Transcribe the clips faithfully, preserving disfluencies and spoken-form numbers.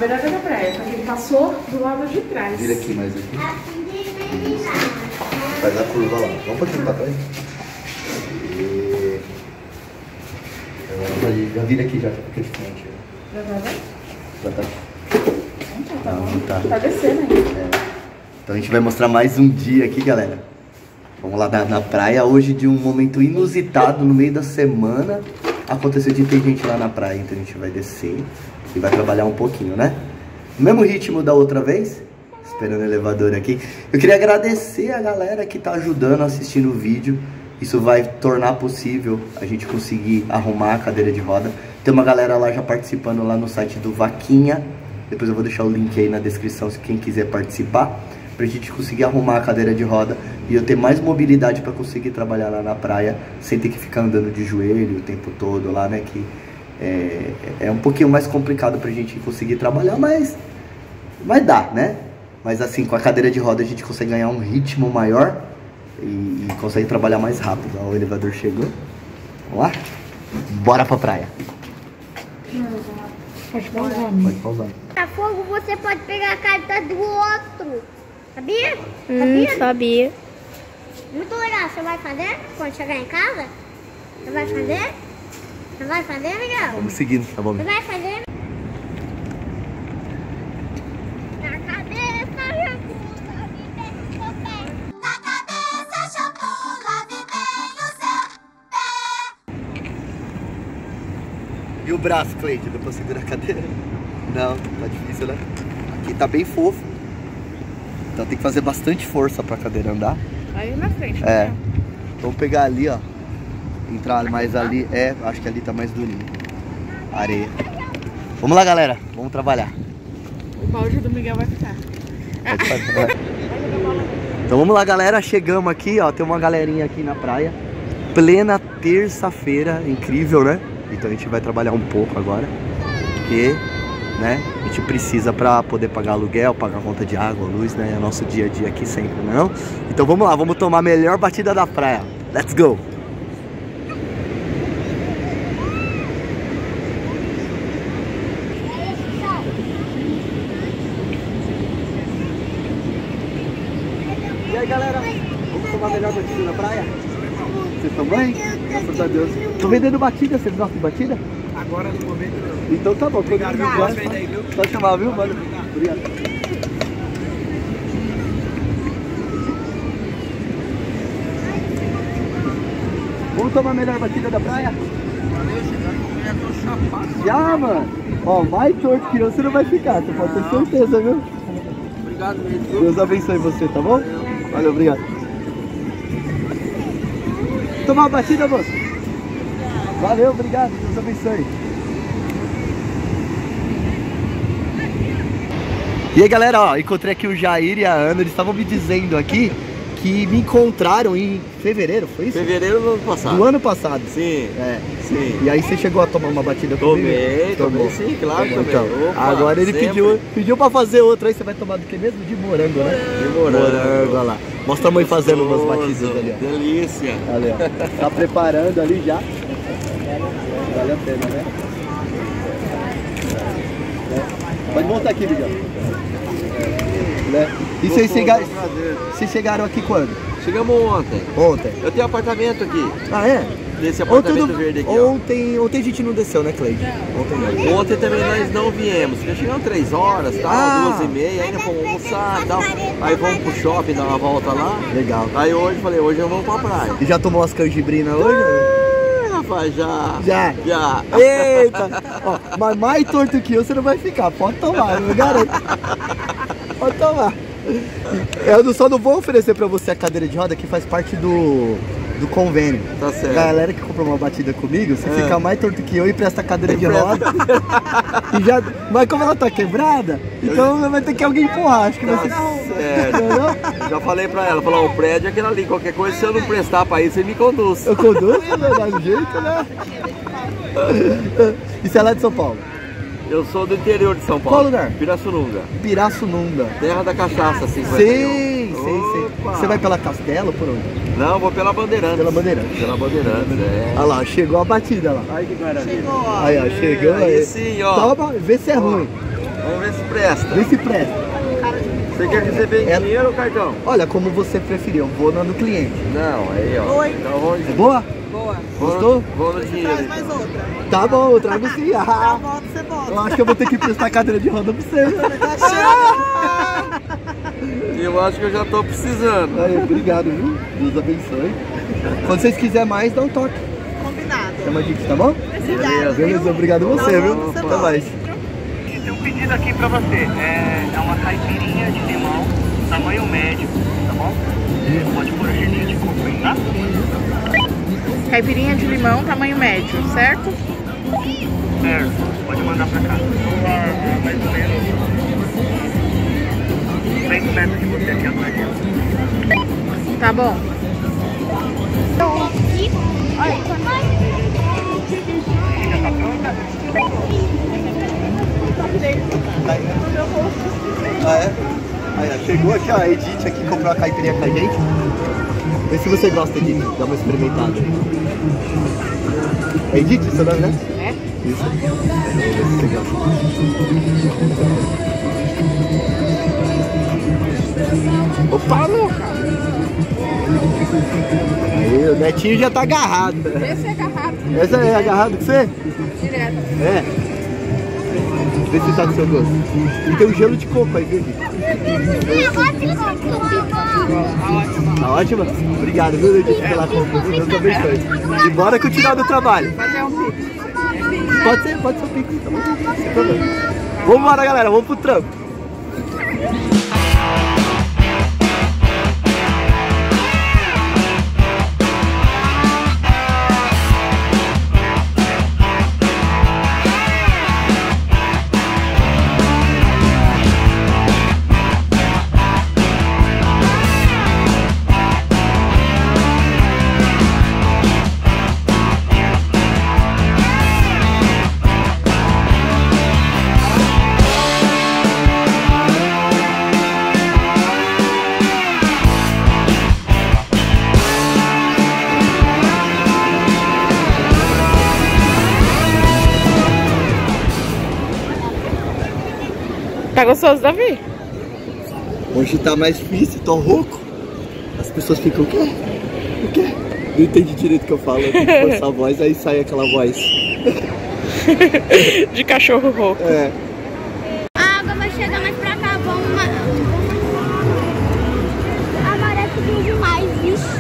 beirada da praia, só que ele passou do lado de trás. Vira aqui mais aqui. Faz a curva lá. Vamos um pouquinho pra trás. E... Já vira aqui, já fica de frente. Já vai? Já tá. Então tá Não, bom. tá. Tá descendo ainda. É. Então a gente vai mostrar mais um dia aqui, galera. Vamos lá na, na praia. Hoje de um momento inusitado no meio da semana. Aconteceu de ter gente lá na praia, então a gente vai descer e vai trabalhar um pouquinho, né? No mesmo ritmo da outra vez. Esperando o elevador aqui. Eu queria agradecer a galera que tá ajudando, assistindo o vídeo. Isso vai tornar possível a gente conseguir arrumar a cadeira de roda. Tem uma galera lá já participando lá no site do Vaquinha. Depois eu vou deixar o link aí na descrição se quem quiser participar. Pra gente conseguir arrumar a cadeira de roda e eu ter mais mobilidade pra conseguir trabalhar lá na praia sem ter que ficar andando de joelho o tempo todo lá, né? Que é, é um pouquinho mais complicado pra gente conseguir trabalhar, mas, mas dá, né? Mas assim, com a cadeira de roda a gente consegue ganhar um ritmo maior e, e consegue trabalhar mais rápido. Ó, o elevador chegou. Vamos lá? Bora pra praia. Pode pausar. Pode pausar. A fogo você pode pegar a carta do outro. Sabia? Hum, Sabia? sabia. Muito legal. Você vai fazer quando chegar em casa? Você vai fazer? Você vai fazer, Miguel? Vamos seguindo, tá bom? Você vai fazer? Na cabeça, shampoo, lave bem o seu pé. Na cabeça, shampoo, lave bem o seu pé. E o braço, Cleide? Deu pra segurar a cadeira? Não, tá difícil, né? Aqui tá bem fofo. Então tem que fazer bastante força pra cadeira andar. Aí na frente. É. Vamos pegar ali, ó. Entrar mais ali. É, acho que ali tá mais durinho. Areia. Vamos lá, galera. Vamos trabalhar. O balde do Miguel vai ficar. Pode fazer. Então vamos lá, galera. Chegamos aqui, ó. Tem uma galerinha aqui na praia. Plena terça-feira. Incrível, né? Então a gente vai trabalhar um pouco agora. Porque, né? A gente precisa pra poder pagar aluguel, pagar conta de água, luz, né? É o nosso dia a dia aqui sempre, não? Então vamos lá, vamos tomar a melhor batida da praia. Let's go! E aí, galera? Vamos tomar a melhor batida da praia? Vocês estão bem? Graças a Deus. Tô vendendo batida, vocês gostam de batida? Agora no momento não. Então tá bom, Obrigado, viu? gosta, Gosta aí, viu? só chamar, viu, mano? Obrigado. Vamos tomar a melhor batida da praia? Já, mano. Ó, mais torto que eu você não vai ficar, você pode ter certeza, viu? Obrigado mesmo. Deus abençoe você, tá bom? Valeu, obrigado. Tomar uma batida, moço? Valeu, obrigado, Deus abençoe. E aí, galera, ó, encontrei aqui o Jair e a Ana, eles estavam me dizendo aqui que me encontraram em fevereiro, foi isso? Fevereiro do ano passado. Do ano passado. Sim, É. sim. E aí você chegou a tomar uma batida comigo? Tomei, tomei sim, claro, tomei. Então, Opa, agora ele sempre. pediu, pediu pra fazer outra, aí você vai tomar do que mesmo? De morango, né? De morango. Olha lá. Mostra a mãe fazendo umas Gostoso, batidas ali, ó. delícia. Ali, ó. Tá preparando ali já. Vale a pena, né? É. Pode montar aqui, Miguel. Né? E vocês chegaram, vocês chegaram aqui quando? Chegamos ontem. Ontem. Eu tenho apartamento aqui. Ah, é? Desse Ontem, apartamento não- verde aqui, ó. ontem, ontem a gente não desceu, né, Cleide? Ontem não. Ontem também nós não viemos, já chegamos três horas, tal, Ah. duas e meia, ainda fomos almoçar e tal. Aí vamos pro shopping, dar uma volta lá. Legal. Aí hoje, falei, hoje eu vamos pra praia. E já tomou as canjibrinas hoje? Ah, rapaz, já. Já. Já. Eita! Ó, mas mais torto que eu você não vai ficar, pode tomar, eu garanto. Pode tomar. Eu só não vou oferecer pra você a cadeira de roda que faz parte do, do convênio. Tá certo. Galera que comprou uma batida comigo, você É. fica mais torto que eu e presta a cadeira de Empresta. roda. E já, mas como ela tá quebrada, então vai ter que alguém empurrar. Acho que vai ser. Certo. Entendeu? Já falei pra ela, falou, o prédio é aquele ali, qualquer coisa, se eu não prestar pra isso, você me conduz. Eu conduzo, né? Dá um jeito, né? E você é lá de São Paulo? Eu sou do interior de São Paulo. Qual lugar? Pirassununga. Pirassununga. Terra da cachaça, cinquenta. Sei, sei, sei. Opa. Você vai pela Castelo ou por onde? Não, vou pela Bandeirantes. Pela Bandeirantes. Pela Bandeirantes, é. Olha lá, chegou a batida lá. Ai, que maravilha. Aí, ó, chegou Aí aí. sim, ó. Toma, vê se é ruim. Vamos ver se presta. Vê se presta. Você quer receber É- dinheiro ou cartão? Olha, como você preferir, eu vou na do cliente. Não, aí ó. Oi. Então vamos. É boa? Boa. Gostou? Vou no dinheiro. Traz mais outra. Tá bom, eu trago sim. Tá Ah, volta, você volta. eu acho que eu vou ter que prestar cadeira de roda pra você. Tá cheio. Eu acho que eu já tô precisando. Aí, obrigado, viu? Deus abençoe. Quando vocês quiserem mais, dá um toque. Combinado. Chama a gente, tá bom? Obrigada. Beleza, obrigado a você, Tá viu? bom, você Até volta. mais. Tem um pedido aqui pra você, é, é uma caipirinha de limão, tamanho médio, tá bom? Pode pôr a gelinho de coco aí, tá? Caipirinha de limão, tamanho médio, certo? Certo, pode mandar pra cá. Estou a, a mais ou menos dez metros de você aqui atrás dela. Tá bom. Já tá pronta? Ah, é? Aí, ó, chegou aqui, ó, a Edith aqui comprou uma caipirinha com a gente. Vê se você gosta, Edith. Dá uma experimentada. É Edith, seu nome, né? É? Isso. Vamos ver se você gosta. Opa, louca! Aí, o Netinho já tá agarrado. Esse é agarrado. Essa é agarrado com você? Direto. É. Vê se tá do seu gosto. E tem um gelo de coco aí, viu? Tá ótima? Obrigado, viu, Edith, pela compra. Deus abençoe. E bora continuar do trabalho. Fazer um pix. Pode ser, pode ser o pix, tá bom? Sem problema. Vambora, galera, vamos pro trampo. Tá gostoso, Davi? Hoje tá mais difícil, tô rouco. As pessoas ficam, o quê? O quê? Não entendi direito o que eu falo, eu tenho que forçar a voz, aí sai aquela voz. De cachorro rouco. É. A água vai chegar mais pra cá, vamos... A maré subiu demais, vixe.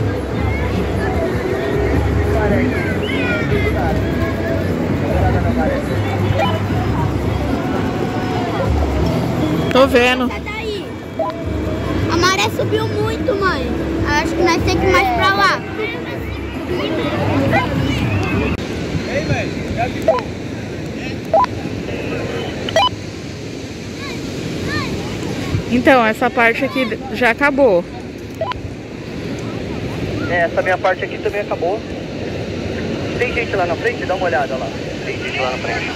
Tô vendo. Sai daí. A maré subiu muito, mãe. Acho que nós temos que ir mais pra lá. Então, essa parte aqui já acabou. É, essa minha parte aqui também acabou. Tem gente lá na frente? Dá uma olhada lá. Tem gente lá na frente.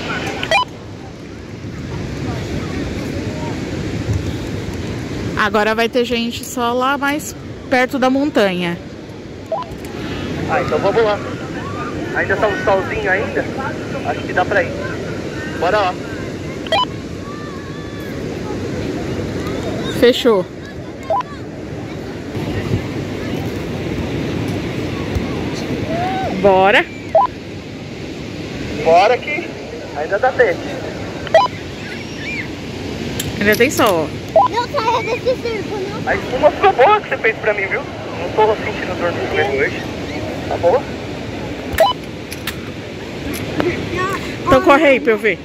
Agora vai ter gente só lá mais perto da montanha. Ah, então vamos lá. Ainda tá um solzinho ainda? Acho que dá pra ir. Bora lá. Fechou. Bora. Bora que ainda dá tempo. Ainda tem sol. Não saia desse circo, não. A espuma ficou boa que você fez pra mim, viu? Não tô sentindo dor no joelho hoje. Tá boa? Então corre aí pra eu ver.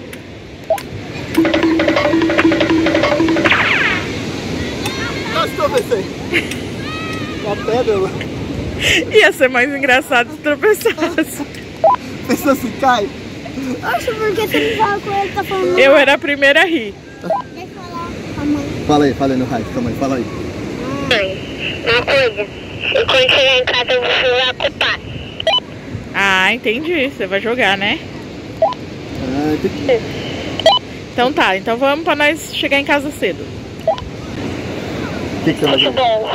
Nossa, tropecei. A pedra, lá. Ia ser mais engraçado se tropeçasse. Pensa assim, cai. Acho porque você não fala com ele, tá falando. Eu era a primeira a rir. Deixa eu falar com a mãe. Fala aí, fala aí no rádio, calma aí, fala aí. Mãe, uma coisa. E quando chegar em casa eu vou jogar com o pai. Ah, entendi. Você vai jogar, né? Ah, tem que... Então tá, então vamos pra nós chegar em casa cedo. O que, que você vai jogar? Bom.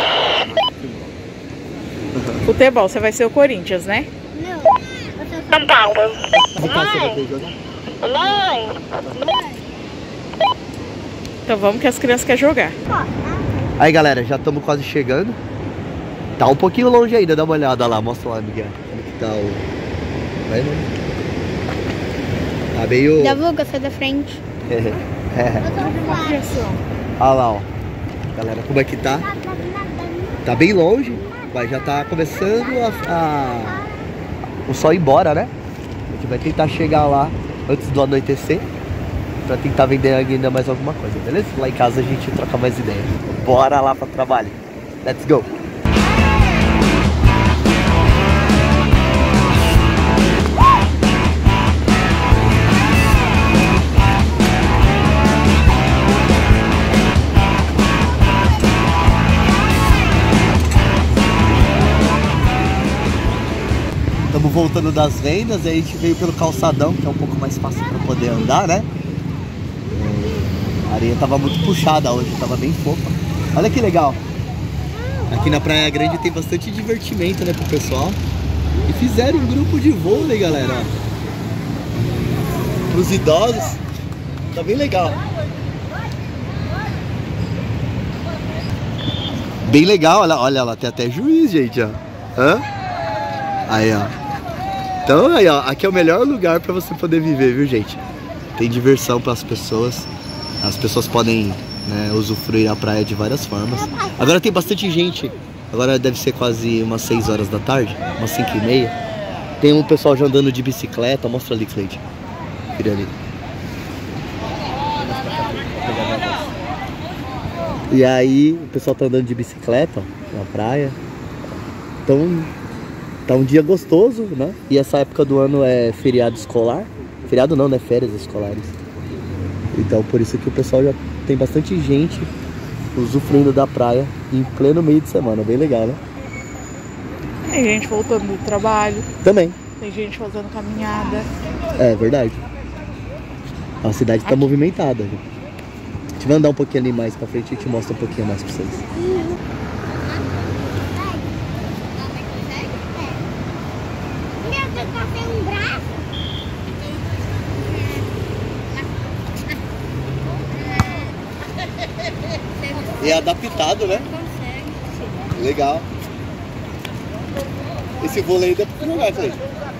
Futebol, você vai ser o Corinthians, né? Não. São Paulo. De casa você vai jogar? Mãe. Mãe. Então vamos que as crianças querem jogar. Aí galera, já estamos quase chegando. Tá um pouquinho longe ainda, dá uma olhada lá, mostra lá, Miguel. Como que tá o... Vai, mano. Tá meio... Já vou gostar da frente. É. Pressão. Olha lá, ó. Galera, como é que tá? Tá bem longe, mas já tá começando a, a... o sol ir embora, né? A gente vai tentar chegar lá antes do anoitecer pra tentar vender ainda mais alguma coisa, beleza? Lá em casa a gente troca mais ideia. Bora lá pra trabalho. Let's go! Estamos voltando das vendas, aí a gente veio pelo calçadão, que é um pouco mais fácil para poder andar, né? A areia tava muito puxada hoje, tava bem fofa. Olha que legal! Aqui na Praia Grande tem bastante divertimento, né, pro pessoal. E fizeram um grupo de vôlei, galera. Pros idosos. Tá bem legal. Bem legal, olha, olha lá, tem até juiz, gente, ó. Hã? Aí, ó. Então, aí, ó, aqui é o melhor lugar pra você poder viver, viu, gente? Tem diversão para as pessoas. As pessoas podem, né, usufruir a praia de várias formas. Agora tem bastante gente. Agora deve ser quase umas seis horas da tarde, umas cinco e meia. Tem um pessoal já andando de bicicleta. Mostra ali, Cleide. Vira ali. E aí, o pessoal tá andando de bicicleta na praia. Então, tá um dia gostoso, né? E essa época do ano é feriado escolar. Feriado não, né? Férias escolares. Então, por isso que o pessoal já tem bastante gente usufruindo da praia em pleno meio de semana. Bem legal, né? Tem gente voltando do trabalho. Também. Tem gente fazendo caminhada. É verdade. A cidade tá movimentada. Gente. A gente vai andar um pouquinho ali mais pra frente e te mostra um pouquinho mais pra vocês. E é adaptado, né? Consegue. Legal. Esse vôlei dá pra jogar, Cleide?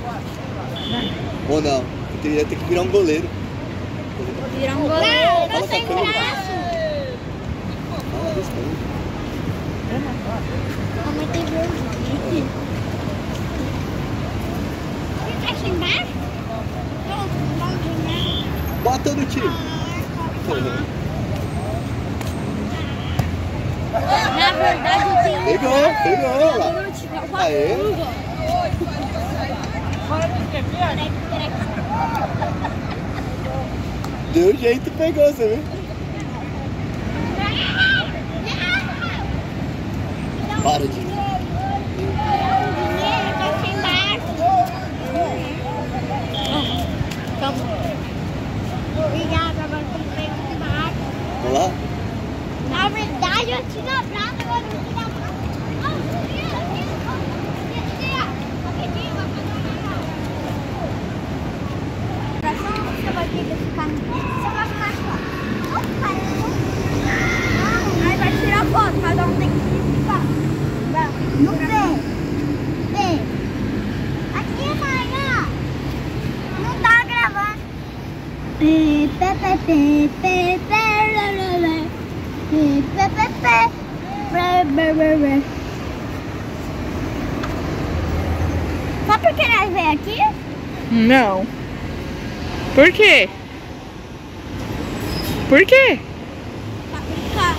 Ou não? Eu teria ter que virar um goleiro. Virar um goleiro. Não, não tem braço. Mamãe tem vergonha. Fica sem braço? Bota no time. Na verdade eu tenho... Pegou, pegou lá. Aê. Deu jeito, pegou, você viu? Para de ir. Obrigada, agora eu pego de barco. Vamos lá? Na verdade eu tinha prato, agora eu tinha prato. Você vai ter que ficar no piso. Você vai ficar só. Aí vai tirar foto, cada um tem que ficar. No pé. Pé. Aqui, mãe, ó. Não tá gravando. Pé, pé, pé, pé, pé, pé, lá, lá, lá. Pé, pé, pé, pé. Pé, pé, pé, pé. Sabe por que nós veio aqui? Não. Por quê? Por quê? Pra brincar.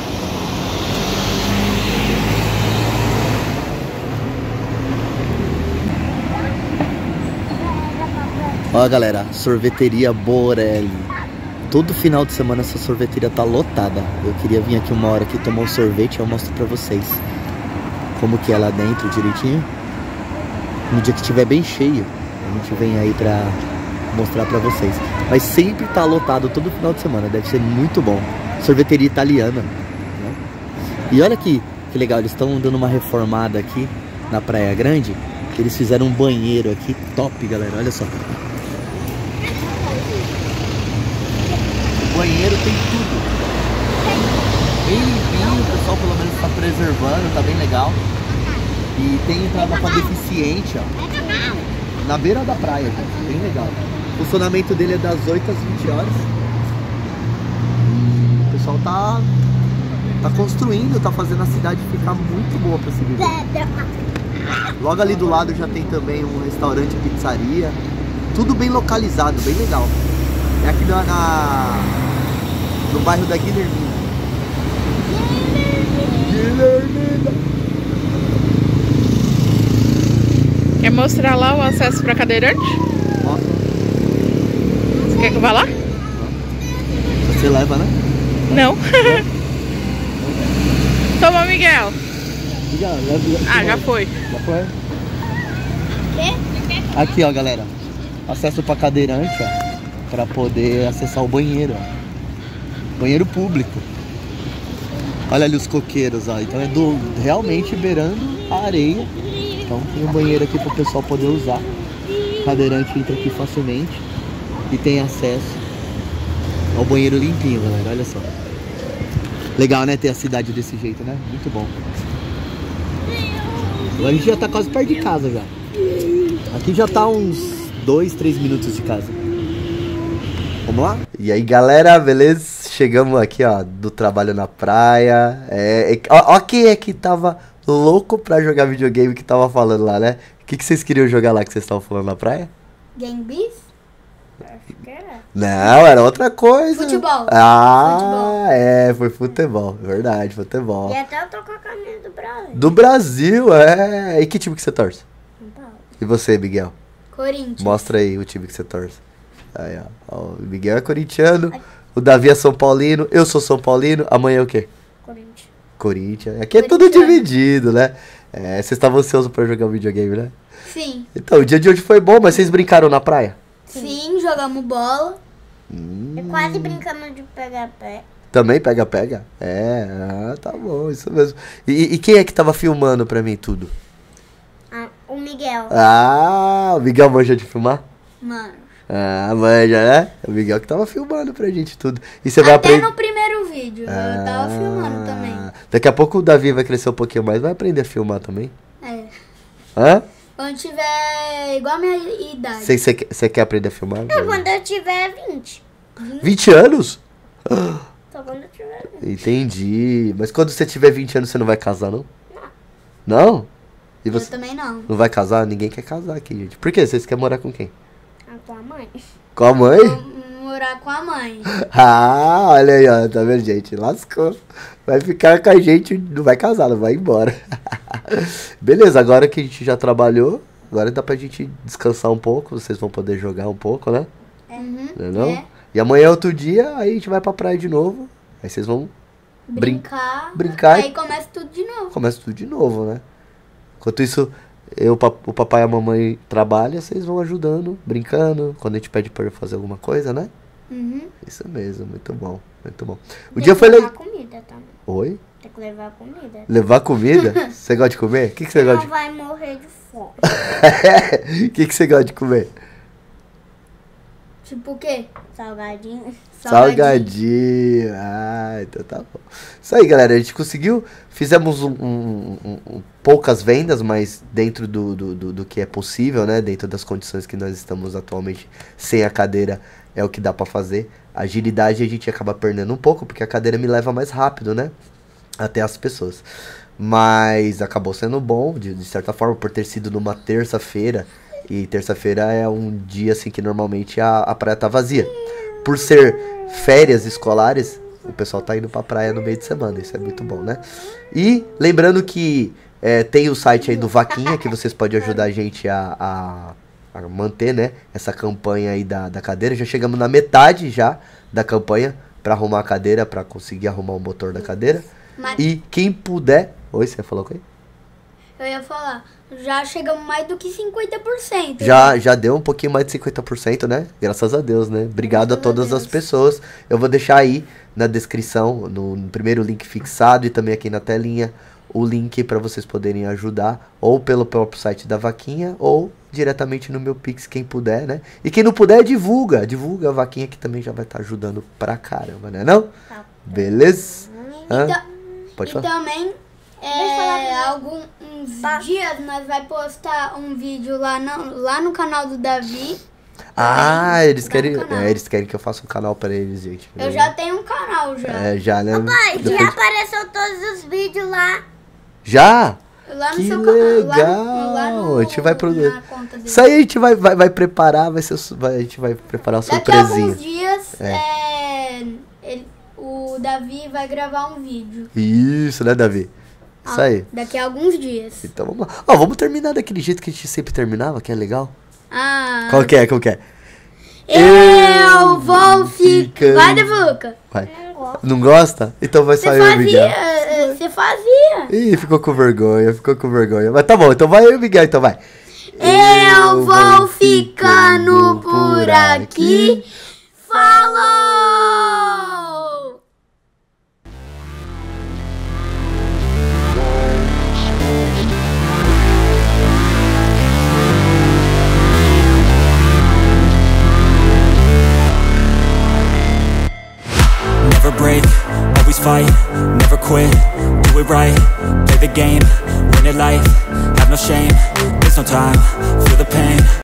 Ó, galera, sorveteria Borelli. Todo final de semana essa sorveteria tá lotada. Eu queria vir aqui uma hora aqui tomar um sorvete e eu mostro pra vocês como que é lá dentro direitinho. No dia que estiver bem cheio, a gente vem aí pra mostrar pra vocês. Mas sempre tá lotado todo final de semana. Deve ser muito bom. Sorveteria italiana, né? E olha aqui, que legal. Eles estão dando uma reformada aqui na Praia Grande. Eles fizeram um banheiro aqui top, galera. Olha só. O banheiro tem tudo. bem limpinho, o pessoal pelo menos tá preservando, tá bem legal. E tem entrada pra deficiente, ó. Na beira da praia, gente, bem legal. O funcionamento dele é das oito às vinte horas. O pessoal tá, tá construindo, tá fazendo a cidade ficar muito boa pra se viver. Logo ali do lado já tem também um restaurante e pizzaria. Tudo bem localizado, bem legal. É aqui na, na no bairro da Guilhermina. Guilhermina. Quer mostrar lá o acesso para cadeirante? Mostra. Você quer que eu vá lá? Você leva, né? Não. Toma, Miguel. Já, já, Ah, já foi. Já foi? Aqui, ó, galera. Acesso para cadeirante, ó. Pra poder acessar o banheiro, ó. Banheiro público. Olha ali os coqueiros, ó. Então é do, realmente beirando a areia. Então tem um banheiro aqui pro pessoal poder usar. O cadeirante entra aqui facilmente. E tem acesso ao banheiro limpinho, galera. Olha só. Legal, né? Ter a cidade desse jeito, né? Muito bom. Agora a gente já tá quase perto de casa já. Aqui já tá uns dois, três minutos de casa. Vamos lá? E aí, galera, beleza? Chegamos aqui, ó, do trabalho na praia. É, é, ó, ó quem é que tava louco pra jogar videogame que tava falando lá, né? O que, que vocês queriam jogar lá que vocês estavam falando na praia? Game Beast? Acho que era. Não, era outra coisa. Futebol. Ah, Futebol. é, foi futebol. Verdade, futebol. E até eu tô com a camisa do Brasil. Do Brasil, é. E que time que você torce? São Paulo. E você, Miguel? Corinthians. Mostra aí o time que você torce. Aí, ó. Ó, o Miguel é corintiano, o Davi é São Paulino, eu sou São Paulino. Amanhã é o quê? Corinthians. Corinthians. Aqui é tudo dividido, né? É, vocês estavam ansiosos pra jogar um videogame, né? Sim. Então, o dia de hoje foi bom, mas vocês brincaram na praia? Sim, jogamos bola. Hum, E quase brincamos de pegar-pé. também pega-pega? É, ah, tá bom, isso mesmo. E, e quem é que tava filmando pra mim tudo? Ah, o Miguel. Ah, o Miguel manja de filmar? Mano. Ah, manja, né? O Miguel que tava filmando pra gente tudo. E você vai Até aprender. no primeiro vídeo. Eu tava filmando também. Daqui a pouco o Davi vai crescer um pouquinho mais, vai aprender a filmar também. É. Hã? Quando tiver igual a minha idade. Você quer aprender a filmar? É quando eu tiver vinte. vinte anos? Só quando eu tiver vinte. Entendi. Mas quando você tiver vinte anos, você não vai casar, não? Não. Não? E Eu você também não. não vai casar? Ninguém quer casar aqui, gente. Por quê? Vocês querem morar com quem? Ah, com a mãe. Com a mãe? Vou morar com a mãe. Ah, olha aí, ó. Tá vendo, gente? Lascou. Vai ficar com a gente, não vai casar, não vai embora. Beleza, agora que a gente já trabalhou, agora dá pra gente descansar um pouco. Vocês vão poder jogar um pouco, né? Uhum. Não é não? É. E amanhã é outro dia, aí a gente vai pra praia de novo. Aí vocês vão brin Brincar. brincar. Aí começa tudo de novo. Começa tudo de novo, né? Enquanto isso, eu, o papai e a mamãe trabalham, vocês vão ajudando, brincando. Quando a gente pede pra eu fazer alguma coisa, né? Uhum. Isso mesmo, muito bom, muito bom. O Tem dia que foi levar legal. comida também. Oi? Tem que levar comida. Levar comida? Você gosta de comer? O que, que você Não gosta vai morrer de fome. de... O que, que você gosta de comer? Tipo o quê? Salgadinho. Salgadinho. Ah, então tá bom. Isso aí, galera. A gente conseguiu. Fizemos um, um, um, um, poucas vendas, mas dentro do, do, do, do que é possível, né? Dentro das condições que nós estamos atualmente sem a cadeira, é o que dá pra fazer. A agilidade a gente acaba perdendo um pouco, porque a cadeira me leva mais rápido, né? Até as pessoas. Mas acabou sendo bom, de, de certa forma, por ter sido numa terça-feira. E terça-feira é um dia assim que normalmente a, a praia tá vazia. Por ser férias escolares, o pessoal tá indo pra praia no meio de semana. Isso é muito bom, né? E lembrando que é, tem o site aí do Vaquinha, que vocês podem ajudar a gente a, a, a manter, né? Essa campanha aí da, da cadeira. Já chegamos na metade já da campanha pra arrumar a cadeira, pra conseguir arrumar o motor da cadeira. Mas E quem puder... Oi, você falou com ele? eu ia falar, já chegamos mais do que cinquenta por cento. Já, já deu um pouquinho mais de cinquenta por cento, né? Graças a Deus, né? Obrigado Graças a todas a as Deus. pessoas. Eu vou deixar aí na descrição, no, no primeiro link fixado e também aqui na telinha, o link para vocês poderem ajudar, ou pelo próprio site da Vaquinha, ou diretamente no meu Pix, quem puder, né? E quem não puder, divulga. Divulga a Vaquinha, que também já vai estar ajudando pra caramba, né não? Tá. Beleza? Hã? Então, Pode e falar. também, é, alguns dias nós vai postar um vídeo lá no, lá no canal do Davi. Ah, eles querem, canal. é, eles querem que eu faça um canal pra eles, gente. Eu já tenho um canal já. É, já, né? Pai, Depois- já apareceu todos os vídeos lá. Já? Lá no Que seu canal. legal! Lá no, lá no, A gente vai produzir. na conta dele. Isso aí a gente vai, vai, vai preparar, vai ser, su- vai, a gente vai preparar uma Daqui a surpresinha. alguns dias, é, ele- o Davi vai gravar um vídeo. Isso, né, Davi? Isso Ah, aí. Daqui a alguns dias. Então vamos lá. Ó, vamos terminar daquele jeito que a gente sempre terminava, que é legal. Ah, Qual que é? Qual que é? eu vou ficar... ficando- Vai, Devuca. Vai. Não gosta? Então vai Você sair o fazia, Miguel. eh, você fazia. Ih, ficou com vergonha, ficou com vergonha. Mas tá bom, então vai eu e o Miguel, então vai. Eu vou ficando por aqui. Falou! Never break, always fight, never quit, do it right, play the game, win it life, have no shame, there's no time